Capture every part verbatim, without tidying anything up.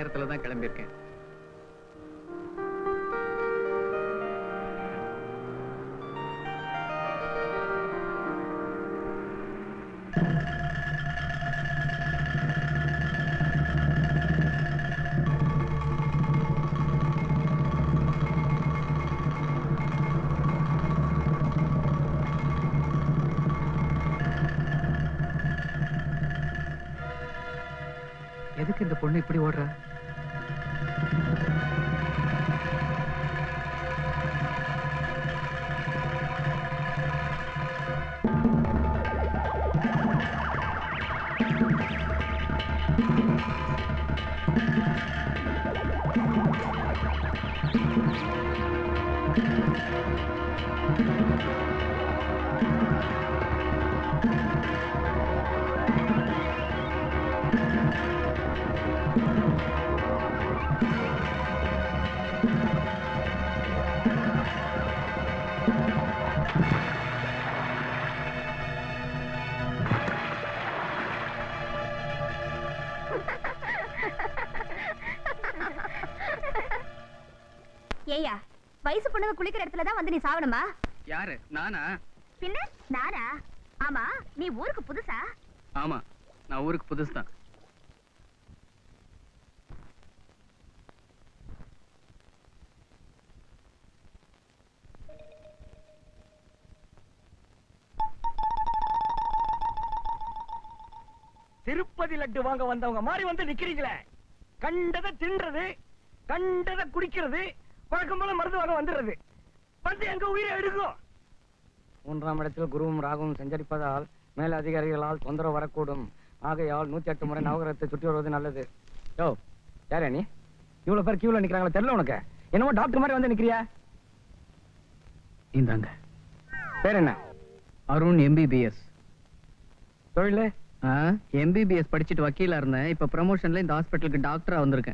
நேரத்துல தான் கிளம்பியிருக்கேன். எதுக்கு இந்த பொண்ணு இப்படி ஓடுற? ஏயா, வயசு பொண்ணுங்க குளிக்கிற இடத்துல தான் வந்து நீ சாவணுமா? யாரு? நானா? பின்ன நானா? ஆமா, நீ ஊருக்கு புதுசா? ஆமா, நான் ஊருக்கு புதுசுதான். திருப்பதி லட்டு வாங்க வந்தவங்க மாதிரி வந்து நிக்கிறீங்களே. கண்டதை தின்றது, கண்டதை குடிக்கிறது, வழக்கம் போல மருந்து வாங்க வந்துடுறது. வந்து எங்க உயிரை எடுக்கும். மூன்றாம் இடத்தில் குருவும் ராகுவும் சஞ்சரிப்பதால் மேல அதிகாரிகளால் தொந்தரவு வரக்கூடும். ஆகையால் நூத்தி எட்டு முறை நவகிரகத்தை சுற்றி வருவது நல்லது. யோ, யாரே நீ? இவ்வளவு பேர் கியூல நிக்கிறாங்களா? தெரியல உனக்கு? என்னமோ டாக்டர் மாதிரி வந்து நிக்கிறியா? இந்தாங்க. பேர் என்ன? அருண் எம்பிபிஎஸ். தொழில்? எம்பிபிஎஸ் படிச்சுட்டு வக்கீலா இருந்தேன். இப்ப ப்ரமோஷன்ல இந்த ஹாஸ்பிட்டலுக்கு டாக்டரா வந்திருக்கேன்.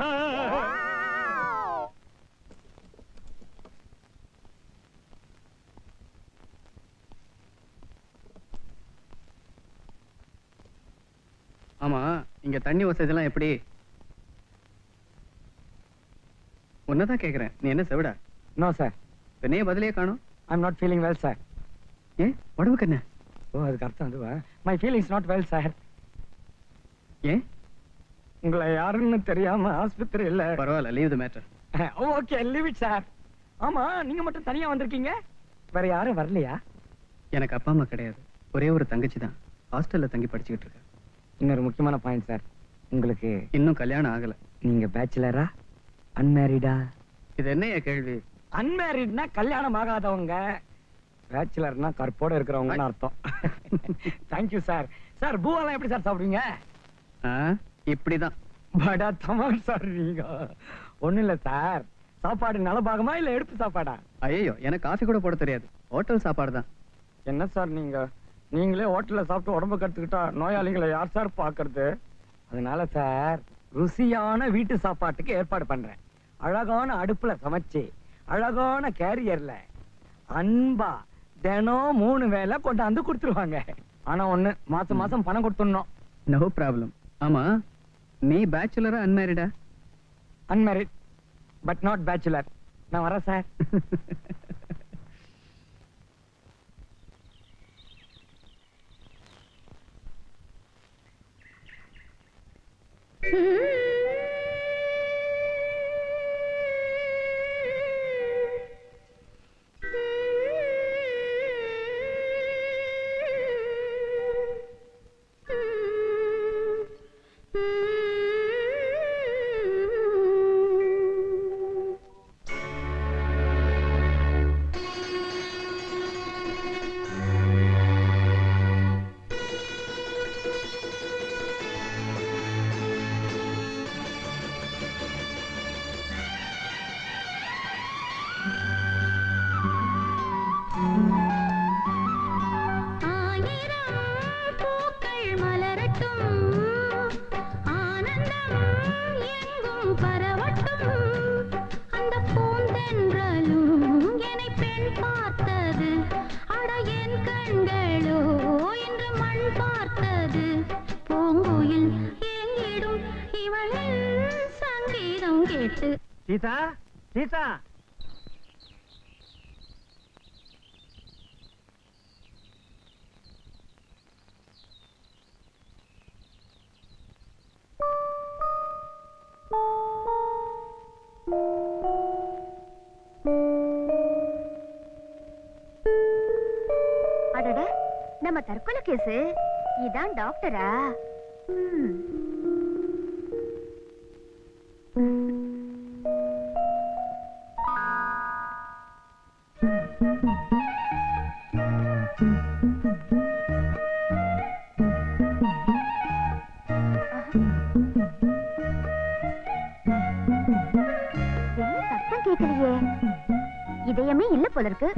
ஆமா, இங்க தண்ணி வசதி எல்லாம் எப்படி? உன்னதான் கேக்குறேன். நீ என்ன செவிடா? No sir. என்னைய பதிலே காணும். I am not feeling well sir. ஏன் உடம்புக்கு என்ன? ஓ, அதுக்கு அர்த்தம் அதுவா? My feelings not well sir. ஏன்? உங்களை யாருன்னு தெரியாம ஆஸ்பத்திரி இல்ல. பரவாயில்ல, leave the matter. Okay, leave it sir. ஆமா, நீங்க மட்டும் தனியா வந்திருக்கீங்க, வேற யாரும் வரலையா? எனக்கு அப்பா அம்மா கிடையாது. ஒரே ஒரு தங்கச்சி தான் ஹாஸ்டல்ல தங்கி படிச்சுக்கிட்டு இருக்கேன். இன்னொரு முக்கியமான பாயிண்ட் சார், உங்களுக்கு இன்னும் கல்யாணம் ஆகல. நீங்க பேச்சுலரா அன்மேரிடா? இது என்னைய கேள்வி? அன்மேரிட்னா கல்யாணம் ஆகாதவங்க, பேச்சுலர்னா கற்போட இருக்கிறவங்கன்னு அர்த்தம். Thank you sir. சார், பூவெல்லாம் எப்படி சார் சாப்பிடுவீங்க? இப்படிதான். படா தமாஷ் சார் நீங்க. ஒண்ணும் இல்ல சார், சாப்பாடு நலபாகமா இல்ல எடுப்பு சாப்பாடா? ஐயோ, எனக்கு காஃபி கூட போட தெரியாது. ஹோட்டல் சாப்பாடு தான். என்ன சார் நீங்க? நீங்களே ஹோட்டல்ல சாப்பிட்டு உடம்பு கட்டுக்கிட்டா நோயாளிகளை யார் சார் பாக்குறது? அதனால சார், ருசியான வீட்டு சாப்பாட்டுக்கு ஏற்பாடு பண்றேன். அழகான அடுப்புல சமைச்சு, அழகான கேரியர்ல அன்பா தினம் மூணு வேளை கொண்டாந்து கொடுத்துருவாங்க. ஆனா ஒண்ணு, மாசம் மாசம் பணம் கொடுத்துடணும். No problem. ஆமா, நீ பேச்சுலரா அன்மேரிடா? Unmarried but not bachelor. நான் வரேன் சார். சீதா சீதா அடட, நம்ம தற்கொலை கேஸ். இதான் டாக்டரா? ம். என்ன சத்தம் கேட்கலையே? இதயமே இல்ல போல இருக்கு.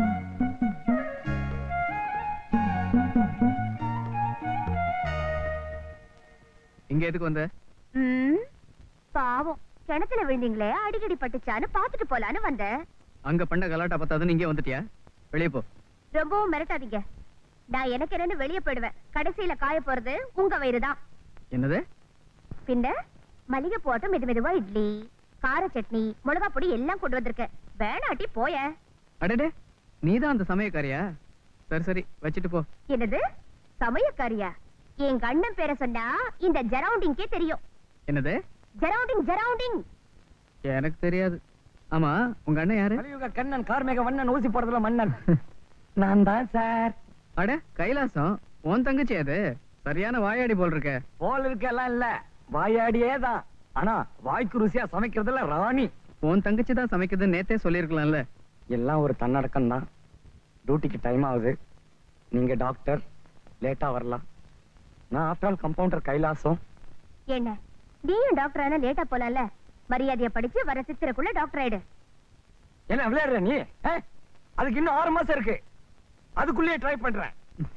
இங்க எதுக்கு வந்த? ம், பாவம், கிணத்துல விழுந்தீங்களே, அடிக்கடி பட்டுச்சான்னு பாத்துட்டு போலான்னு வந்தேன். அங்க பண்ண கலாட்டா பத்தாதுன்னு இங்கே வந்துட்டியா? வெளியே போ. ரொம்பவும் மிரட்டாதீங்க. நான் எனக்கு என்னன்னு வெளியே போயிடுவேன். கடைசியில காய போறது உங்க வயிறுதான். என்னது? பின்ன மளிகை போட்டு மெது மெதுவா இட்லி, கார சட்னி, மிளகா பொடி எல்லாம் கொண்டு வந்திருக்கேன். வேணாட்டி போய. அடடே, நீதான் அந்த சமயக்காரியா? சரி சரி, வச்சுட்டு போ. என்னது சமயக்காரியா? என் கண்ணன் பேரை சொன்னா இந்த ஜரவுண்டிங்கே தெரியும். என்னது? ஜரவுண்டிங் ஜரவுண்டிங். எனக்கு தெரியாது. ஆமா, உங்க அண்ணன் யாரு? கலியுக கண்ணன் கார்மேக வண்ணன் ஊசி போடுறதுல மன்னன். நான் தான் சார். அட கைலாசம், உன் தங்கச்சி அது. சரியான வாயாடி போல் இருக்க. போல் இருக்கெல்லாம் இல்ல, வாயாடியே தான். ஆனா வாய்க்கு ருசியா சமைக்கிறதுல ராணி. உன் தங்கச்சி தான் சமைக்குதுன்னு நேத்தே சொல்லிருக்கலாம்ல. எல்லாம் ஒரு தன்னடக்கம் தான். டியூட்டிக்கு டைம் ஆகுது. நீங்க டாக்டர், லேட்டா வரலாம். நான் ஆஃப்டர் ஆல் கம்பவுண்டர் கைலாசம். என்ன நீயும் டாக்டர் ஆனா லேட்டா போலாம்ல? மரியாதைய படிச்சு வர சித்திரக்குள்ள டாக்டர் ஆயிடு. என்ன விளையாடுற நீ? ஆ? அதுக்கு இன்னும் ஆறு மாசம் இருக்கு. அதுக்குள்ளேயே ட்ரை பண்றேன்.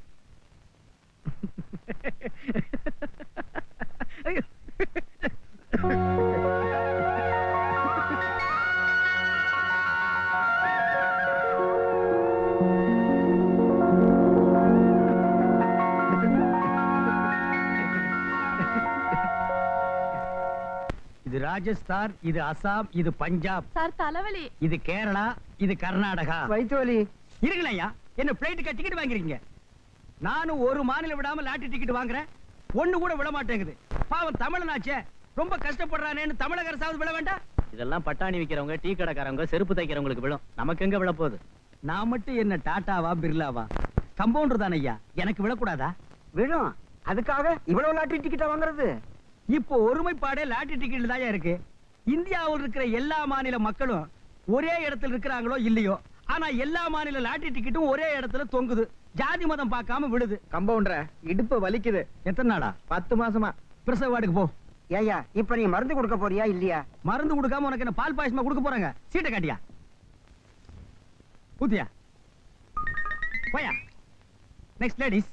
இது ராஜஸ்தான், இது அசாம், இது பஞ்சாப், சார் தலைவலி. இது கேரளா, இது கர்நாடகா. வயிற்று வலி இருங்களையா, என்ன பிளைட்டுக்கு டிக்கெட் வாங்கிருக்கீங்க? நானும் ஒரு மாநிலம் விடாம லாட்டரி டிக்கெட் வாங்குறேன், ஒண்ணு கூட விட மாட்டேங்குது. பாவம் தமிழனாச்சே, ரொம்ப கஷ்டப்படுறானேன்னு தமிழக அரசாவது விட வேண்டாம். இதெல்லாம் பட்டாணி விக்கிறவங்க, டீ கடைக்காரங்க, செருப்பு தைக்கிறவங்களுக்கு விழும். நமக்கு எங்க விழ போகுது? நான் மட்டும் என்ன டாட்டாவா பிர்லாவா? கம்பவுண்டர் தான் ஐயா, எனக்கு விழக்கூடாதா? விழும். அதுக்காக இவ்வளவு லாட்டரி டிக்கெட்டா வாங்குறது? இப்போ ஒருமைப்பாடே லாட்டரி டிக்கெட் தான் இருக்கு. இந்தியாவில் இருக்கிற எல்லா மாநில மக்களும் ஒரே இடத்துல இருக்கிறாங்களோ இல்லையோ, ஆனா எல்லா மாநில லாட்டரி டிக்கெட்டும் ஒரே இடத்துல தொங்குது. ஜாதி மதம் பார்க்காம விடுது. கம்பவுண்டர இடுப்பு வலிக்குது. எத்தனை நாளா? பத்து மாசமா. பிரசவ வார்டுக்கு போ. ஏயா இப்ப நீ மருந்து கொடுக்க போறியா இல்லையா? மருந்து கொடுக்காம உனக்கு என்ன பால் பாயசமா கொடுக்க போறாங்க? சீட்டை காட்டியா? ஊத்தியா? போயா. Next ladies,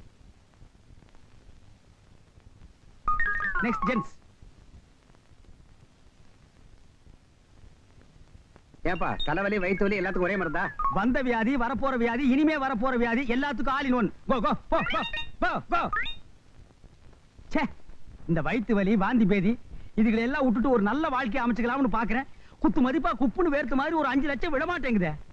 next gents. ஏப்பா தலைவலி வயிற்று வலி எல்லாத்துக்கும் ஒரே மருந்தா? வந்த வியாதி, வரப்போற வியாதி, இனிமே வரப்போற வியாதி எல்லாத்துக்கும் ஆல் இன் ஒன். கோ கோ கோ கோ கோ. ச்சே, இந்த வயிற்று வலி, வாந்தி பேதி இதுகளை எல்லாம் விட்டுட்டு ஒரு நல்ல வாழ்க்கையை அமைச்சுக்கலாம்னு பாக்குறேன். குத்து மதிப்பா குப்புன்னு வேர்த்த மாதிரி ஒரு அஞ்சு லட்சம் விட மாட்டேங்குதே.